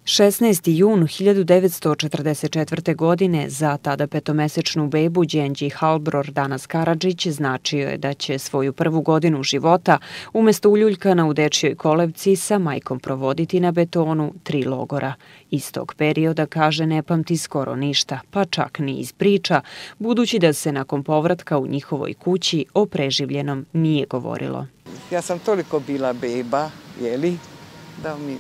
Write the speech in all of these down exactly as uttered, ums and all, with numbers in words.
šesnaesti jun hiljadu devetsto četrdeset četvrte. godine za tada petomesečnu bebu Đenđi Halbror Danas Karadžić značio je da će svoju prvu godinu života umesto uljuljkana u dečjoj kolevci sa majkom provoditi na betonu tri logora. Iz tog perioda, kaže, ne pamti skoro ništa, pa čak ni iz priča, budući da se nakon povratka u njihovoj kući o preživljenom nije govorilo. Ja sam toliko bila beba, jeli, da mi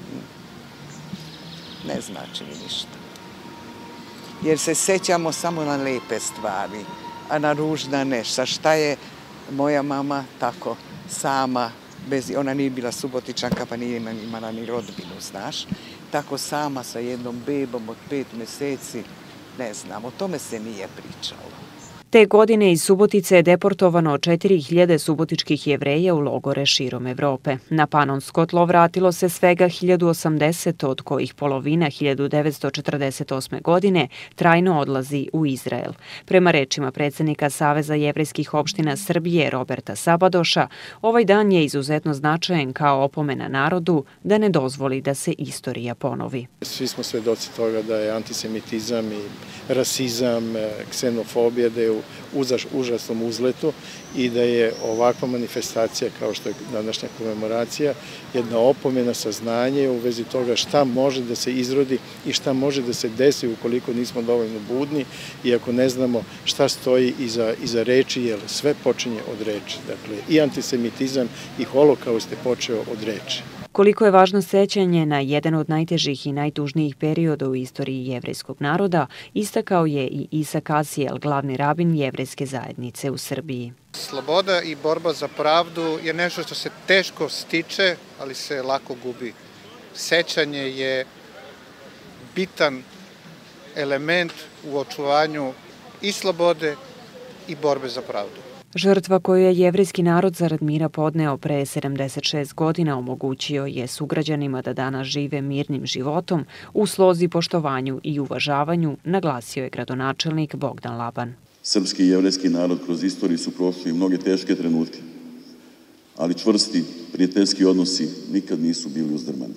ne znači mi ništa. Jer se sećamo samo na lepe stvari, a na ružna ne. Sa šta je moja mama tako sama, bez, ona nije bila Subotičanka pa nije imala ni rodbinu, znaš. Tako sama sa jednom bebom od pet meseci, ne znam, o tome se nije pričalo. Te godine iz Subotice je deportovano četiri hiljade subotičkih Jevreja u logore širom Evrope. Na Panonsko tlo vratilo se svega hiljadu osamdeset, od kojih polovina hiljadu devetsto četrdeset osme. godine trajno odlazi u Izrael. Prema rečima predsednika Saveza jevrejskih opština Srbije Roberta Sabadoša, ovaj dan je izuzetno značajan kao opomena narodu da ne dozvoli da se istorija ponovi. Svi smo svedoci toga da je antisemitizam i rasizam, ksenofobija, da je u užasnom uzletu i da je ovakva manifestacija kao što je današnja komemoracija jedna opomena, saznanje u vezi toga šta može da se izrodi i šta može da se desi ukoliko nismo dovoljno budni i ako ne znamo šta stoji iza, iza reči, jer sve počinje od reči. Dakle, i antisemitizam i holokaust je počeo od reči. Koliko je važno sećanje na jedan od najtežih i najtužnijih perioda u istoriji jevrejskog naroda, istakao je i Isak Asijel, glavni rabin jevrejske zajednice u Srbiji. Sloboda i borba za pravdu je nešto što se teško stiče, ali se lako gubi. Sećanje je bitan element u očuvanju i slobode i borbe za pravdu. Žrtva koju je jevrejski narod zarad mira podneo pre sedamdeset šest godina omogućio je sugrađanima da danas žive mirnim životom u slozi, poštovanju i uvažavanju, naglasio je gradonačelnik Bogdan Laban. Srpski i jevrejski narod kroz istoriju su prošli mnoge teške trenutke, ali čvrsti, prijateljski odnosi nikad nisu bili uzdrmani.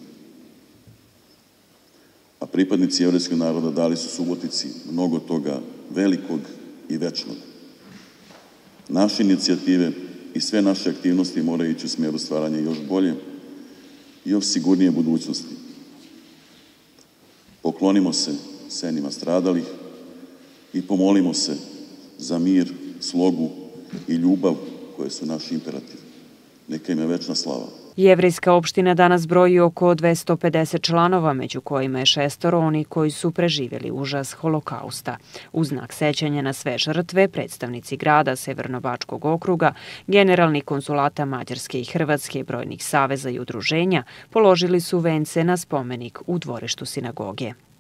A pripadnici jevrejskog naroda dali su Subotici mnogo toga velikog i večnog. Naše inicijative i sve naše aktivnosti moraju ići u smjeru stvaranja još bolje i još sigurnije budućnosti. Poklonimo se senima stradalih i pomolimo se za mir, slogu i ljubav koje su naši imperativ. Neka im je večna slava. Jevrejska opština danas broji oko dvesta pedeset članova, među kojima je šestoro oni koji su preživjeli užas holokausta. U znak sećanja na sve žrtve, predstavnici grada Severno-Bačkog okruga, generalni konsulata Mađarske i Hrvatske, brojnih saveza i udruženja, položili su vence na spomenik u dvorištu sinagoge.